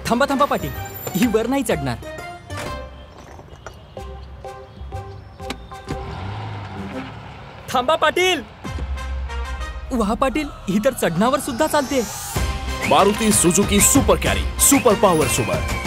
थांबा थांबा पाटील, ही वर नाही चढणार. थांबा पाटील. वा पाटील, ही तर चढणावर सुद्धा चालते. Maruti Suzuki super carry, super power सोबत